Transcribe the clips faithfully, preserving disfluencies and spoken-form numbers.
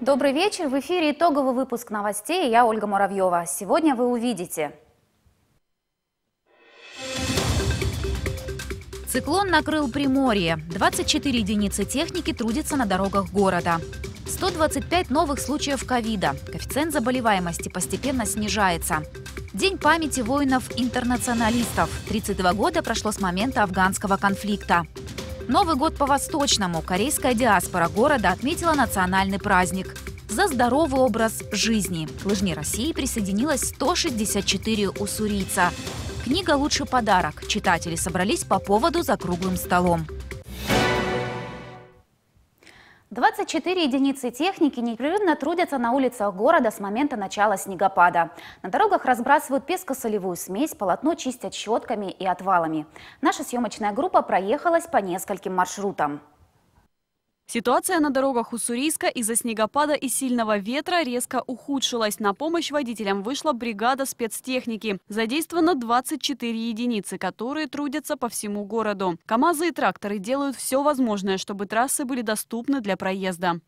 Добрый вечер. В эфире итоговый выпуск новостей. Я Ольга Муравьева. Сегодня вы увидите. Циклон накрыл Приморье. двадцать четыре единицы техники трудятся на дорогах города. сто двадцать пять новых случаев ковида. Коэффициент заболеваемости постепенно снижается. День памяти воинов-интернационалистов. тридцать два года прошло с момента афганского конфликта. Новый год по-восточному. Корейская диаспора города отметила национальный праздник. За здоровый образ жизни. К лыжне России присоединилось сто шестьдесят четыре уссурийца. Книга «Лучший подарок». Читатели собрались по поводу за круглым столом. двадцать четыре единицы техники непрерывно трудятся на улицах города с момента начала снегопада. На дорогах разбрасывают песко-солевую смесь, полотно чистят щетками и отвалами. Наша съемочная группа проехалась по нескольким маршрутам. Ситуация на дорогах Уссурийска из-за снегопада и сильного ветра резко ухудшилась. На помощь водителям вышла бригада спецтехники. Задействовано двадцать четыре единицы, которые трудятся по всему городу. КАМАЗы и тракторы делают все возможное, чтобы трассы были доступны для проезда.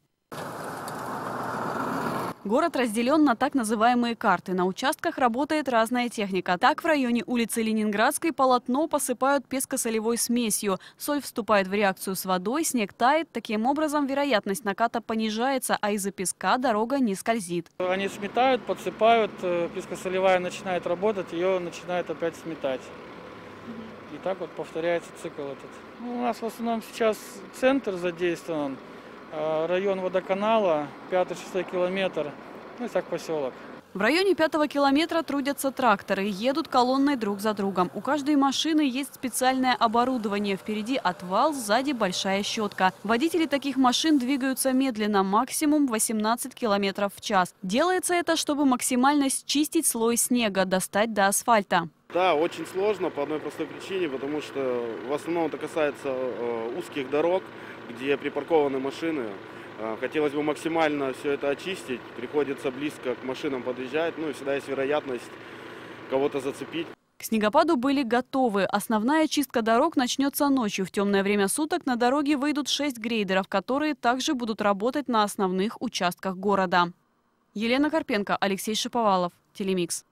Город разделен на так называемые карты. На участках работает разная техника. Так, в районе улицы Ленинградской полотно посыпают песко-солевой смесью. Соль вступает в реакцию с водой, снег тает. Таким образом, вероятность наката понижается, а из-за песка дорога не скользит. Они сметают, подсыпают, песко-солевая начинает работать, ее начинает опять сметать. И так вот повторяется цикл этот. Ну, у нас в основном сейчас центр задействован. Район водоканала, пятый-шестой километр, ну и так поселок. В районе пятого километра трудятся тракторы, едут колонной друг за другом. У каждой машины есть специальное оборудование. Впереди отвал, сзади большая щетка. Водители таких машин двигаются медленно, максимум восемнадцать километров в час. Делается это, чтобы максимально счистить слой снега, достать до асфальта. Да, очень сложно по одной простой причине, потому что в основном это касается э, узких дорог, где припаркованы машины. Э, хотелось бы максимально все это очистить, приходится близко к машинам подъезжать, ну и всегда есть вероятность кого-то зацепить. К снегопаду были готовы. Основная чистка дорог начнется ночью. В темное время суток на дороге выйдут шесть грейдеров, которые также будут работать на основных участках города. Елена Карпенко, Алексей Шиповалов, Телемикс.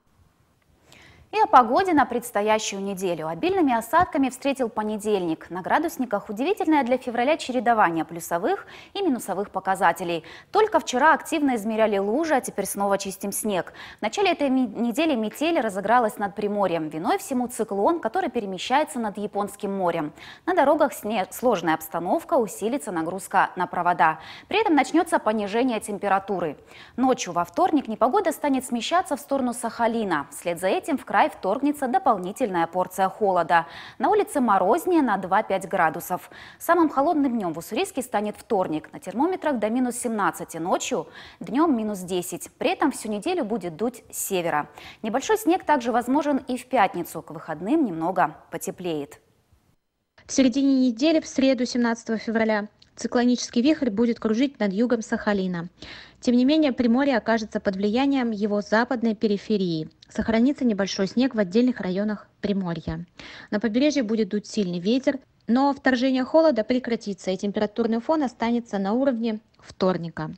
И о погоде на предстоящую неделю. Обильными осадками встретил понедельник. На градусниках удивительное для февраля чередование плюсовых и минусовых показателей. Только вчера активно измеряли лужи, а теперь снова чистим снег. В начале этой недели метель разыгралась над Приморьем. Виной всему циклон, который перемещается над Японским морем. На дорогах снег, сложная обстановка, усилится нагрузка на провода. При этом начнется понижение температуры. Ночью во вторник непогода станет смещаться в сторону Сахалина. Вслед за этим в край вторгнется дополнительная порция холода. На улице морознее на два-пять градусов. Самым холодным днем в Уссурийске станет вторник. На термометрах до минус семнадцати ночью, днем минус десять. При этом всю неделю будет дуть с севера. Небольшой снег также возможен и в пятницу. К выходным немного потеплеет. В середине недели, в среду, семнадцатого февраля, циклонический вихрь будет кружить над югом Сахалина. Тем не менее, Приморье окажется под влиянием его западной периферии. Сохранится небольшой снег в отдельных районах Приморья. На побережье будет дуть сильный ветер, но вторжение холода прекратится, и температурный фон останется на уровне вторника.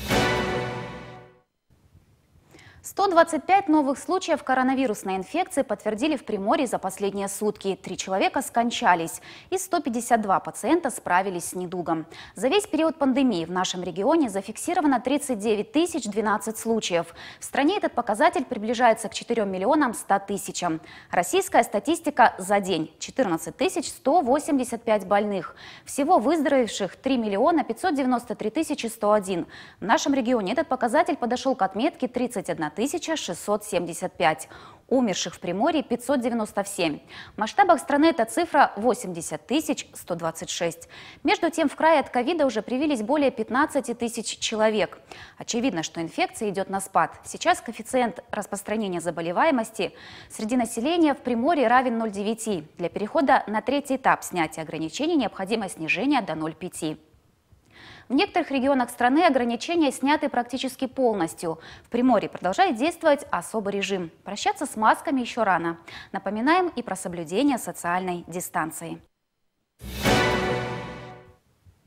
сто двадцать пять новых случаев коронавирусной инфекции подтвердили в Приморье за последние сутки. Три человека скончались, и сто пятьдесят два пациента справились с недугом. За весь период пандемии в нашем регионе зафиксировано тридцать девять тысяч двенадцать случаев. В стране этот показатель приближается к четырем миллионам ста тысячам. Российская статистика за день – четырнадцать тысяч сто восемьдесят пять больных. Всего выздоровевших три миллиона пятьсот девяносто три тысячи сто один. В нашем регионе этот показатель подошел к отметке тридцать одна тысяча шестьсот семьдесят пять. Умерших в Приморье пятьсот девяносто семь. В масштабах страны эта цифра восемьдесят тысяч сто двадцать шесть. Между тем, в крае от ковида уже привились более пятнадцати тысяч человек. Очевидно, что инфекция идет на спад. Сейчас коэффициент распространения заболеваемости среди населения в Приморье равен ноль целых девяти десятых. Для перехода на третий этап снятия ограничений необходимо снижение до ноль целых пяти десятых. В некоторых регионах страны ограничения сняты практически полностью. В Приморье продолжает действовать особый режим. Прощаться с масками еще рано. Напоминаем и про соблюдение социальной дистанции.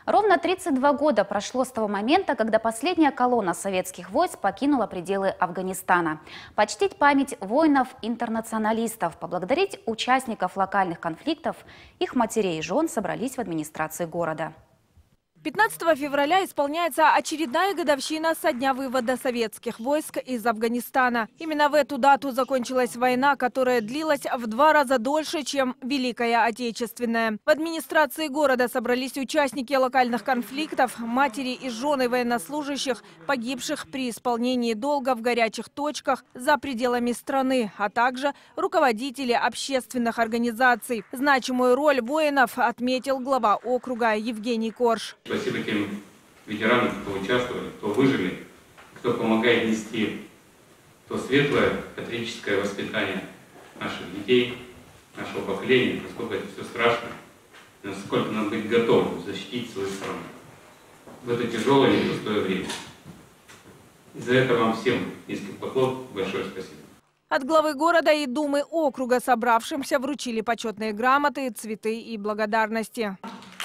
Ровно тридцать два года прошло с того момента, когда последняя колонна советских войск покинула пределы Афганистана. Почтить память воинов-интернационалистов, поблагодарить участников локальных конфликтов, их матерей и жен собрались в администрации города. пятнадцатого февраля исполняется очередная годовщина со дня вывода советских войск из Афганистана. Именно в эту дату закончилась война, которая длилась в два раза дольше, чем Великая Отечественная. В администрации города собрались участники локальных конфликтов, матери и жены военнослужащих, погибших при исполнении долга в горячих точках за пределами страны, а также руководители общественных организаций. Значимую роль воинов отметил глава округа Евгений Корж. Спасибо тем ветеранам, кто участвовали, кто выжили, кто помогает нести то светлое патриотическое воспитание наших детей, нашего поколения, насколько это все страшно, насколько надо быть готовым защитить свою страну в это тяжелое и непростое время. И за это вам всем низкий поклон, большое спасибо. От главы города и думы округа собравшимся вручили почетные грамоты, цветы и благодарности.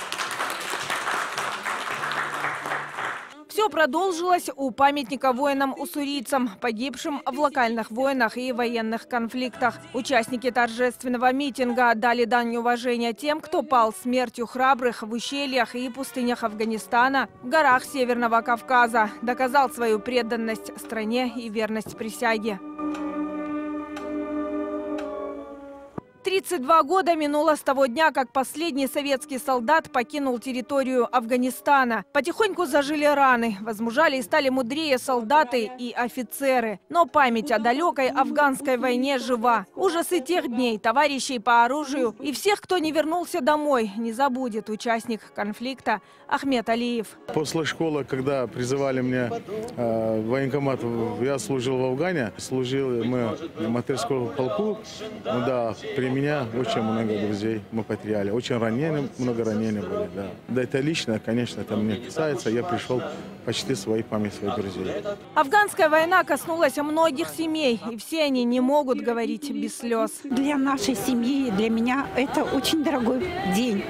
Все продолжилось у памятника воинам-уссурийцам, погибшим в локальных войнах и военных конфликтах. Участники торжественного митинга отдали дань уважения тем, кто пал смертью храбрых в ущельях и пустынях Афганистана, в горах Северного Кавказа, доказал свою преданность стране и верность присяге. тридцать два года минуло с того дня, как последний советский солдат покинул территорию Афганистана. Потихоньку зажили раны, возмужали и стали мудрее солдаты и офицеры. Но память о далекой афганской войне жива. Ужасы тех дней, товарищей по оружию и всех, кто не вернулся домой, не забудет участник конфликта Ахмед Алиев. После школы, когда призывали меня э, в военкомат, я служил в Афгане, служил мы в матерском полку, ну, да, при меня очень много друзей мы потеряли, очень ранены, много ранений были, да. Да, это лично, конечно, это меня касается, я пришел почти своей память своих друзей. Афганская война коснулась многих семей, и все они не могут говорить без слез. Для нашей семьи, для меня это очень дорогой день.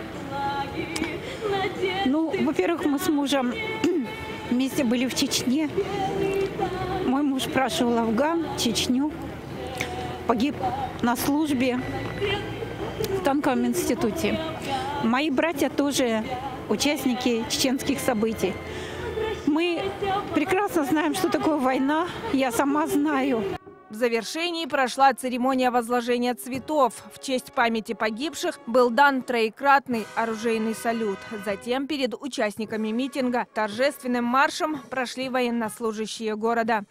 Ну, во-первых, мы с мужем вместе были в Чечне. Мой муж прошел Афган, Чечню, погиб на службе в танковом институте. Мои братья тоже участники чеченских событий. Мы прекрасно знаем, что такое война, я сама знаю. В завершении прошла церемония возложения цветов. В честь памяти погибших был дан троекратный оружейный салют. Затем перед участниками митинга торжественным маршем прошли военнослужащие города.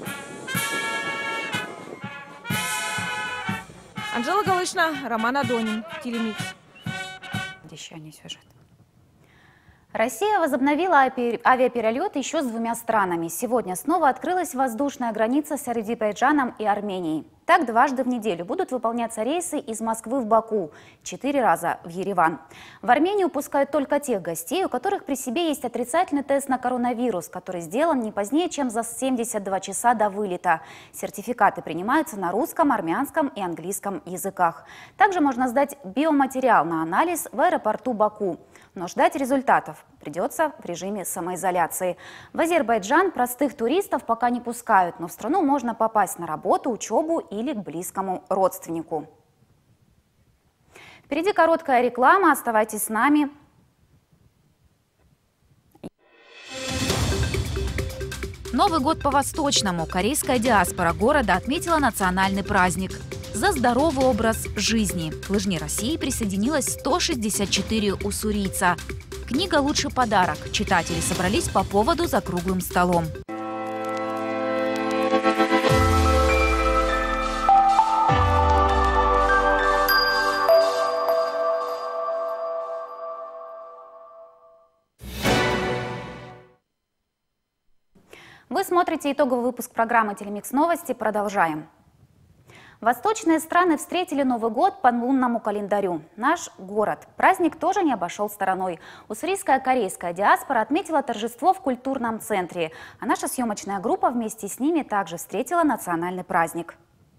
Анжела Галышна, Роман Адонин, Телемикс. Еще не сюжет. Россия возобновила авиаперелет еще с двумя странами. Сегодня снова открылась воздушная граница с Азербайджаном и Арменией. Так дважды в неделю будут выполняться рейсы из Москвы в Баку, четыре раза в Ереван. В Армению пускают только тех гостей, у которых при себе есть отрицательный тест на коронавирус, который сделан не позднее, чем за семьдесят два часа до вылета. Сертификаты принимаются на русском, армянском и английском языках. Также можно сдать биоматериал на анализ в аэропорту Баку. Но ждать результатов придется в режиме самоизоляции. В Азербайджан простых туристов пока не пускают, но в страну можно попасть на работу, учебу или к близкому родственнику. Впереди короткая реклама, оставайтесь с нами. Новый год по-восточному. Корейская диаспора города отметила национальный праздник. За здоровый образ жизни к лыжне России присоединилось сто шестьдесят четыре уссурийца. Книга «Лучший подарок». Читатели собрались по поводу за круглым столом. Вы смотрите итоговый выпуск программы «Телемикс Новости». Продолжаем. Восточные страны встретили Новый год по лунному календарю. Наш город. Праздник тоже не обошел стороной. Уссурийская корейская диаспора отметила торжество в культурном центре. А наша съемочная группа вместе с ними также встретила национальный праздник.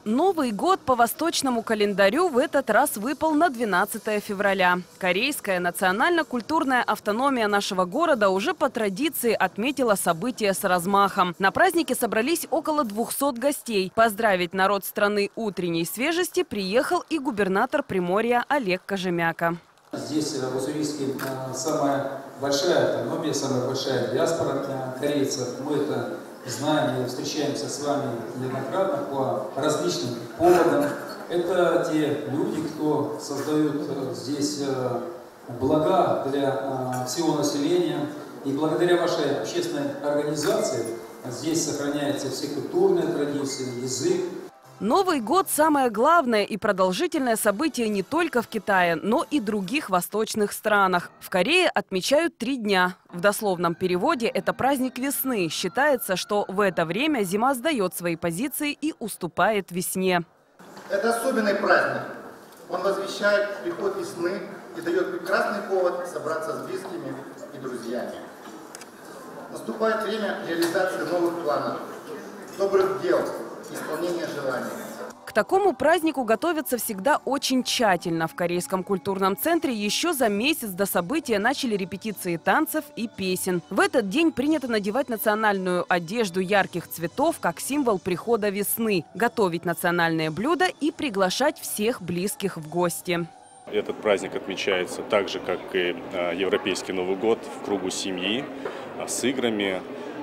Новый год по восточному календарю в этот раз выпал на двенадцатое февраля. Корейская национально-культурная автономия нашего города уже по традиции отметила событие с размахом. На празднике собрались около двухсот гостей. Поздравить народ страны утренней свежести приехал и губернатор Приморья Олег Кожемяка. Здесь в Уссурийске самая большая автономия, самая большая диаспора корейцев. Мы это знаем и встречаемся с вами неоднократно по различным поводам. Это те люди, кто создают здесь блага для всего населения. И благодаря вашей общественной организации здесь сохраняются все культурные традиции, язык. Новый год – самое главное и продолжительное событие не только в Китае, но и других восточных странах. В Корее отмечают три дня. В дословном переводе это праздник весны. Считается, что в это время зима сдает свои позиции и уступает весне. Это особенный праздник. Он возвещает приход весны и дает прекрасный повод собраться с близкими и друзьями. Наступает время реализации новых планов, добрых дел, исполнения желаний. К такому празднику готовятся всегда очень тщательно. В Корейском культурном центре еще за месяц до события начали репетиции танцев и песен. В этот день принято надевать национальную одежду ярких цветов как символ прихода весны, готовить национальные блюда и приглашать всех близких в гости. Этот праздник отмечается так же, как и Европейский Новый год, в кругу семьи, с играми.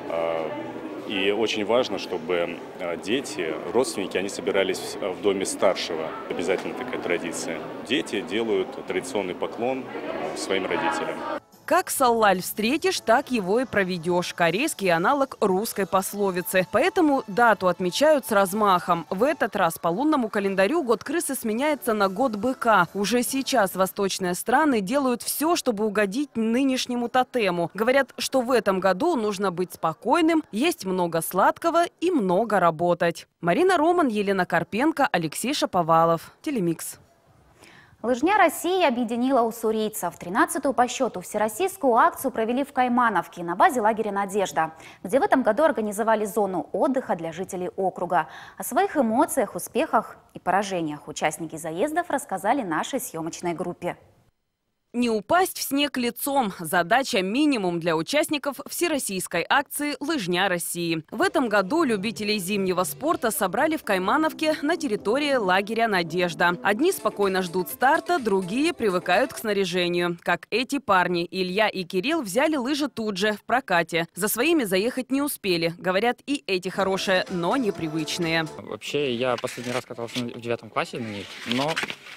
И очень важно, чтобы дети, родственники, они собирались в доме старшего. Обязательно такая традиция. Дети делают традиционный поклон своим родителям. Как саллаль встретишь, так его и проведешь. Корейский аналог русской пословицы. Поэтому дату отмечают с размахом. В этот раз по лунному календарю год крысы сменяется на год быка. Уже сейчас восточные страны делают все, чтобы угодить нынешнему тотему. Говорят, что в этом году нужно быть спокойным, есть много сладкого и много работать. Марина Роман, Елена Карпенко, Алексей Шаповалов. Телемикс. Лыжня России объединила уссурийцев. тринадцатую по счету всероссийскую акцию провели в Каймановке на базе лагеря «Надежда», где в этом году организовали зону отдыха для жителей округа. О своих эмоциях, успехах и поражениях участники заездов рассказали нашей съемочной группе. Не упасть в снег лицом – задача минимум для участников всероссийской акции «Лыжня России». В этом году любителей зимнего спорта собрали в Каймановке на территории лагеря «Надежда». Одни спокойно ждут старта, другие привыкают к снаряжению. Как эти парни – Илья и Кирилл взяли лыжи тут же, в прокате. За своими заехать не успели. Говорят, и эти хорошие, но непривычные. Вообще, я последний раз катался в девятом классе на них, но...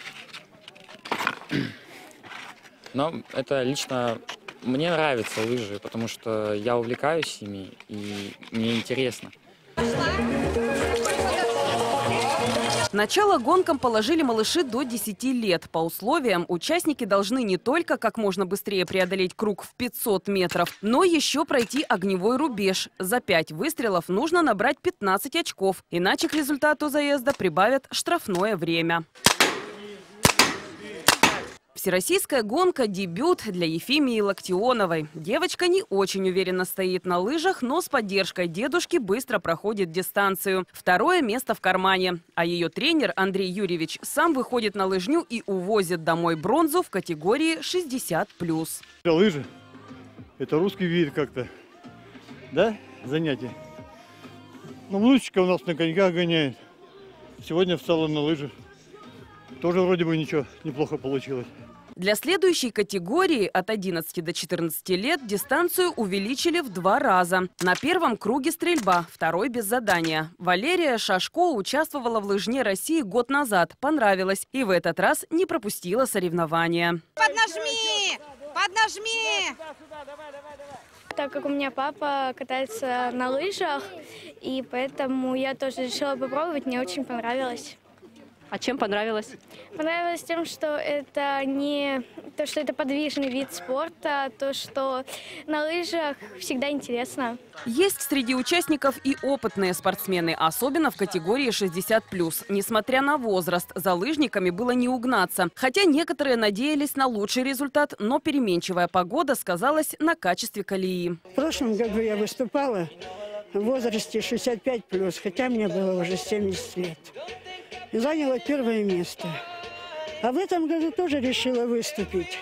Но это лично мне нравятся лыжи, потому что я увлекаюсь ими и мне интересно. Начало гонкам положили малыши до десяти лет. По условиям участники должны не только как можно быстрее преодолеть круг в пятьсот метров, но еще пройти огневой рубеж. За пять выстрелов нужно набрать пятнадцать очков, иначе к результату заезда прибавят штрафное время. Всероссийская гонка – дебют для Ефимии Локтионовой. Девочка не очень уверенно стоит на лыжах, но с поддержкой дедушки быстро проходит дистанцию. Второе место в кармане. А ее тренер Андрей Юрьевич сам выходит на лыжню и увозит домой бронзу в категории шестьдесят плюс. Лыжи – это русский вид как-то, да, занятие. Ну, внучка у нас на коньках гоняет. Сегодня встала на лыжи. Тоже вроде бы ничего, неплохо получилось. Для следующей категории от одиннадцати до четырнадцати лет дистанцию увеличили в два раза. На первом круге стрельба, второй без задания. Валерия Шашко участвовала в «Лыжне России» год назад. Понравилось. И в этот раз не пропустила соревнования. Поднажми! Поднажми! Так как у меня папа катается на лыжах, и поэтому я тоже решила попробовать, мне очень понравилось. А чем понравилось? Понравилось тем, что это не то, что это подвижный вид спорта, то, что на лыжах всегда интересно. Есть среди участников и опытные спортсмены, особенно в категории шестьдесят плюс. Несмотря на возраст, за лыжниками было не угнаться. Хотя некоторые надеялись на лучший результат, но переменчивая погода сказалась на качестве колеи. В прошлом году я выступала в возрасте шестьдесят пять плюс, хотя мне было уже семьдесят лет. заняла первое место. А в этом году тоже решила выступить.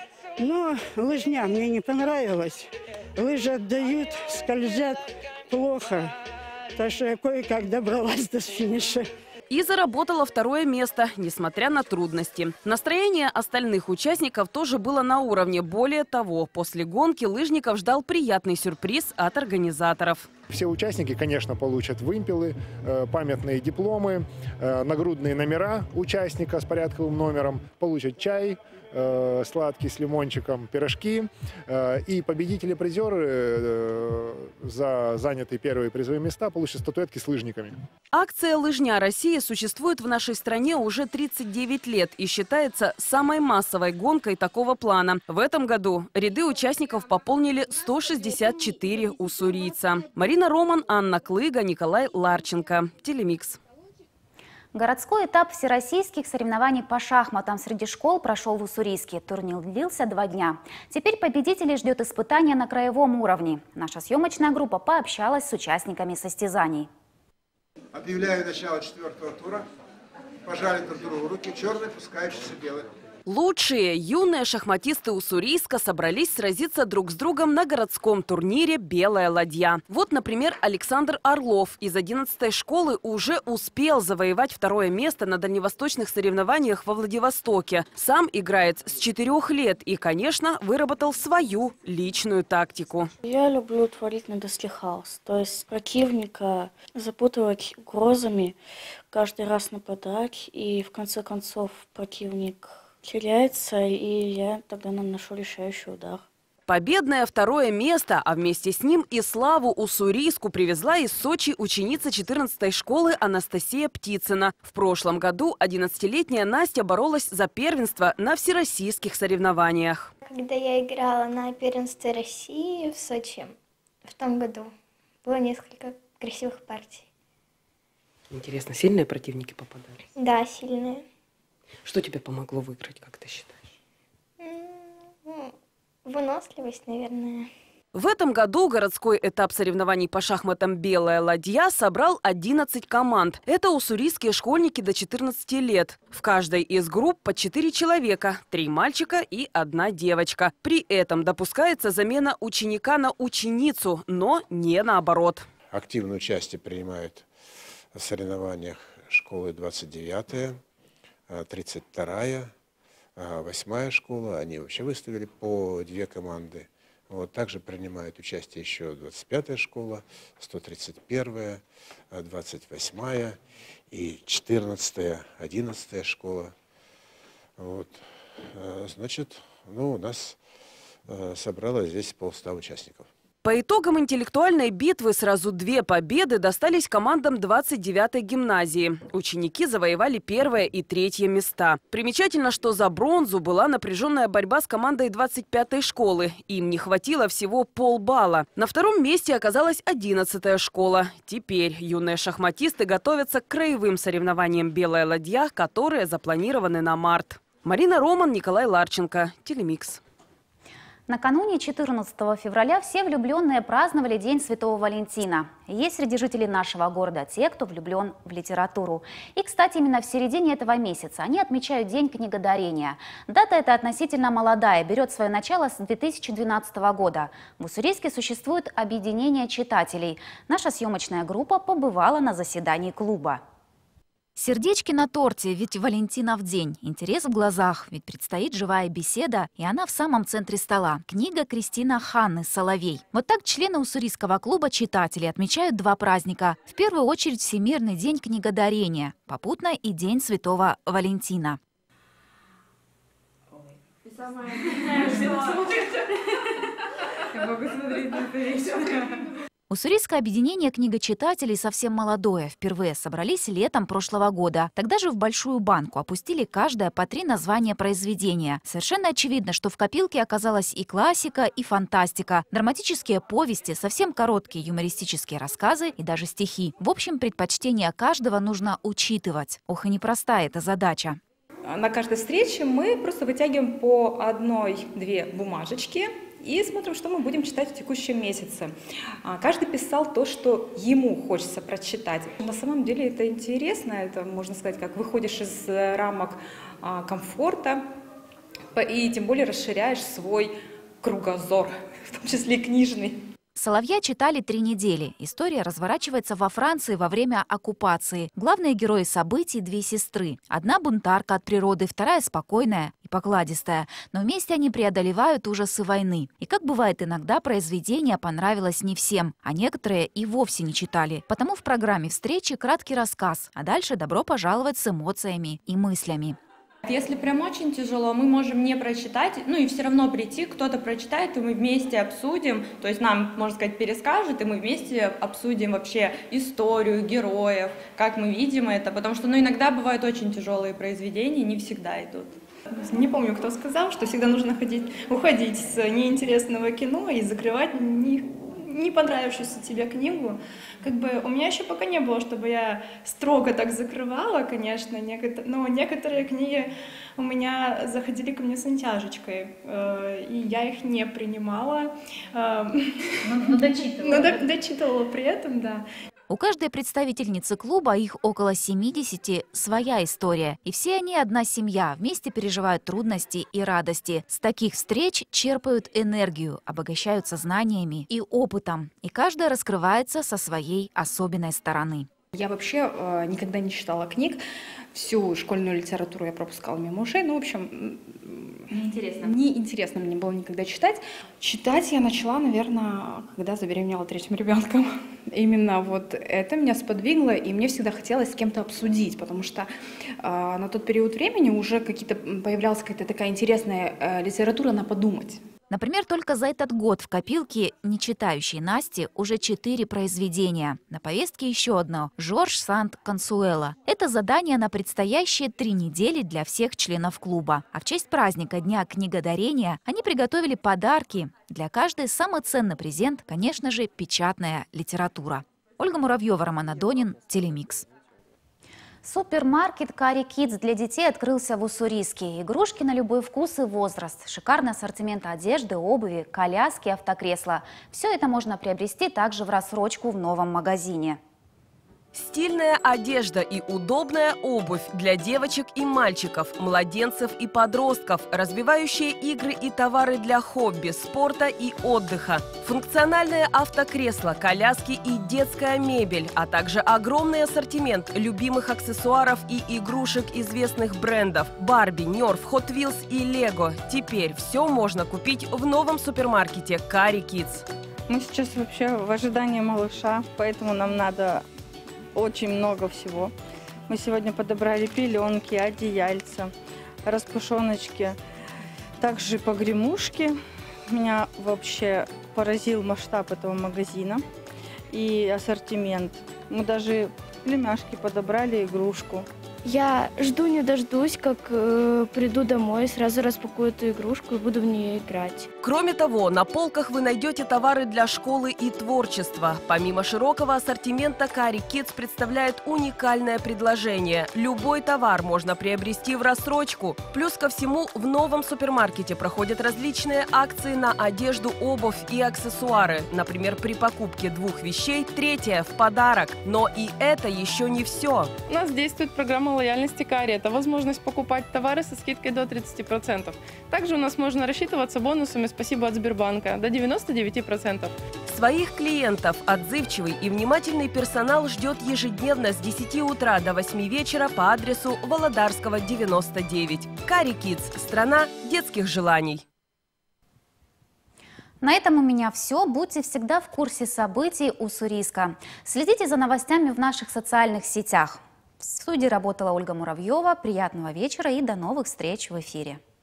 Но лыжня мне не понравилась. Лыжи отдают, скользят плохо. Так что я кое-как добралась до финиша. И заработала второе место, несмотря на трудности. Настроение остальных участников тоже было на уровне. Более того, после гонки лыжников ждал приятный сюрприз от организаторов. Все участники, конечно, получат вымпелы, памятные дипломы, нагрудные номера участника с порядковым номером, получат чай сладкий с лимончиком, пирожки. И победители-призеры за занятые первые призовые места получат статуэтки с лыжниками. Акция «Лыжня России» существует в нашей стране уже тридцать девять лет и считается самой массовой гонкой такого плана. В этом году ряды участников пополнили сто шестьдесят четыре уссурийца. Марина Роман, Анна Клыга, Николай Ларченко. Телемикс. Городской этап всероссийских соревнований по шахматам среди школ прошел в Уссурийске. Турнир длился два дня. Теперь победителей ждет испытание на краевом уровне. Наша съемочная группа пообщалась с участниками состязаний. Объявляю начало четвертого тура. Пожали друг другу руки, черные, пускающиеся белые. Лучшие юные шахматисты Уссурийска собрались сразиться друг с другом на городском турнире «Белая ладья». Вот, например, Александр Орлов из одиннадцатой школы уже успел завоевать второе место на дальневосточных соревнованиях во Владивостоке. Сам играет с четырех лет и, конечно, выработал свою личную тактику. Я люблю творить на доске хаос, то есть противника запутывать угрозами, каждый раз нападать, и в конце концов противник теряется, и я тогда наношу решающий удар. Победное второе место, а вместе с ним и славу Уссурийску привезла из Сочи ученица четырнадцатой школы Анастасия Птицына. В прошлом году одиннадцатилетняя Настя боролась за первенство на всероссийских соревнованиях. Когда я играла на первенстве России в Сочи в том году, было несколько красивых партий. Интересно, сильные противники попадались? Да, сильные. Что тебе помогло выиграть, как ты считаешь? Выносливость, наверное. В этом году городской этап соревнований по шахматам «Белая ладья» собрал одиннадцать команд. Это уссурийские школьники до четырнадцати лет. В каждой из групп по четыре человека, три мальчика и одна девочка. При этом допускается замена ученика на ученицу, но не наоборот. Активное участие принимают в соревнованиях школы двадцать девятая, тридцать вторая, восьмая школа. Они вообще выставили по две команды. Вот, также принимает участие еще двадцать пятая школа, сто тридцать первая, двадцать восьмая и четырнадцатая, одиннадцатая школа. Вот. Значит, ну, у нас собралось здесь полста участников. По итогам интеллектуальной битвы сразу две победы достались командам двадцать девятой гимназии. Ученики завоевали первое и третье места. Примечательно, что за бронзу была напряженная борьба с командой двадцать пятой школы. Им не хватило всего полбалла. На втором месте оказалась одиннадцатая школа. Теперь юные шахматисты готовятся к краевым соревнованиям «Белая ладья», которые запланированы на март. Марина Роман, Николай Ларченко. Телемикс. Накануне четырнадцатого февраля все влюбленные праздновали День Святого Валентина. Есть среди жителей нашего города те, кто влюблен в литературу. И, кстати, именно в середине этого месяца они отмечают День книгодарения. Дата эта относительно молодая, берет свое начало с две тысячи двенадцатого года. В Уссурийске существует объединение читателей. Наша съемочная группа побывала на заседании клуба. Сердечки на торте, ведь Валентинов день. Интерес в глазах, ведь предстоит живая беседа, и она в самом центре стола. Книга Кристина Ханны «Соловей». Вот так члены Уссурийского клуба читателей отмечают два праздника. В первую очередь Всемирный день книгодарения, попутно и День Святого Валентина. Уссурийское объединение книгочитателей совсем молодое. Впервые собрались летом прошлого года. Тогда же в большую банку опустили каждое по три названия произведения. Совершенно очевидно, что в копилке оказалась и классика, и фантастика. Драматические повести, совсем короткие юмористические рассказы и даже стихи. В общем, предпочтения каждого нужно учитывать. Ох, и непростая эта задача. На каждой встрече мы просто вытягиваем по одной-две бумажечки и смотрим, что мы будем читать в текущем месяце. Каждый писал то, что ему хочется прочитать. На самом деле это интересно, это, можно сказать, как выходишь из рамок комфорта и тем более расширяешь свой кругозор, в том числе и книжный. «Соловья» читали три недели. История разворачивается во Франции во время оккупации. Главные герои событий – две сестры. Одна бунтарка от природы, вторая спокойная и покладистая. Но вместе они преодолевают ужасы войны. И, как бывает иногда, произведение понравилось не всем, а некоторые и вовсе не читали. Потому в программе встречи краткий рассказ, а дальше добро пожаловать с эмоциями и мыслями. Если прям очень тяжело, мы можем не прочитать, ну и все равно прийти, кто-то прочитает, и мы вместе обсудим, то есть нам, можно сказать, перескажут, и мы вместе обсудим вообще историю, героев, как мы видим это, потому что ну, иногда бывают очень тяжелые произведения, не всегда идут. Не помню, кто сказал, что всегда нужно ходить, уходить с неинтересного кино и закрывать не, не понравившуюся тебе книгу. Как бы у меня еще пока не было, чтобы я строго так закрывала, конечно, но некоторые книги у меня заходили ко мне с натяжечкой, и я их не принимала. Но, но дочитывала. Но дочитывала при этом, да. У каждой представительницы клуба, их около семидесяти, своя история. И все они одна семья, вместе переживают трудности и радости. С таких встреч черпают энергию, обогащаются знаниями и опытом. И каждая раскрывается со своей особенной стороны. Я вообще э, никогда не читала книг. Всю школьную литературу я пропускала мимо ушей. Ну, в общем, неинтересно. Неинтересно мне было никогда читать. Читать я начала, наверное, когда забеременела третьим ребенком. Именно вот это меня сподвигло, и мне всегда хотелось с кем-то обсудить, потому что э, на тот период времени уже какие-то появлялась какая-то такая интересная э, литература на подумать. Например, только за этот год в копилке нечитающей Насти уже четыре произведения. На повестке еще одно – «Жорж Санд-Консуэла». Это задание на предстоящие три недели для всех членов клуба. А в честь праздника Дня книгодарения они приготовили подарки. Для каждой самый ценный презент, конечно же, печатная литература. Ольга Муравьева, Роман Адонин, Телемикс. Супермаркет Кари Кидс для детей открылся в Уссурийске. Игрушки на любой вкус и возраст, шикарный ассортимент одежды, обуви, коляски, автокресла. Все это можно приобрести также в рассрочку в новом магазине. Стильная одежда и удобная обувь для девочек и мальчиков, младенцев и подростков, развивающие игры и товары для хобби, спорта и отдыха, функциональное автокресло, коляски и детская мебель, а также огромный ассортимент любимых аксессуаров и игрушек известных брендов Барби, Нерф, Hot Wheels и Лего. Теперь все можно купить в новом супермаркете Кари Кидс. Мы сейчас вообще в ожидании малыша, поэтому нам надо очень много всего. Мы сегодня подобрали пеленки, одеяльца, распушоночки, также погремушки. Меня вообще поразил масштаб этого магазина и ассортимент. Мы даже племяшки подобрали, игрушку. Я жду не дождусь, как э, приду домой, сразу распакую эту игрушку и буду в нее играть. Кроме того, на полках вы найдете товары для школы и творчества. Помимо широкого ассортимента, Кари Кидс представляет уникальное предложение. Любой товар можно приобрести в рассрочку. Плюс ко всему, в новом супермаркете проходят различные акции на одежду, обувь и аксессуары. Например, при покупке двух вещей третья в подарок. Но и это еще не все. У нас действует программа лояльности Кари. Это возможность покупать товары со скидкой до тридцати процентов. Также у нас можно рассчитываться бонусами «Спасибо» от Сбербанка до девяноста девяти процентов. Своих клиентов отзывчивый и внимательный персонал ждет ежедневно с десяти утра до восьми вечера по адресу Володарского, девяносто девять. Кари Кидс – страна детских желаний. На этом у меня все. Будьте всегда в курсе событий Уссурийска. Следите за новостями в наших социальных сетях. В студии работала Ольга Муравьева. Приятного вечера и до новых встреч в эфире.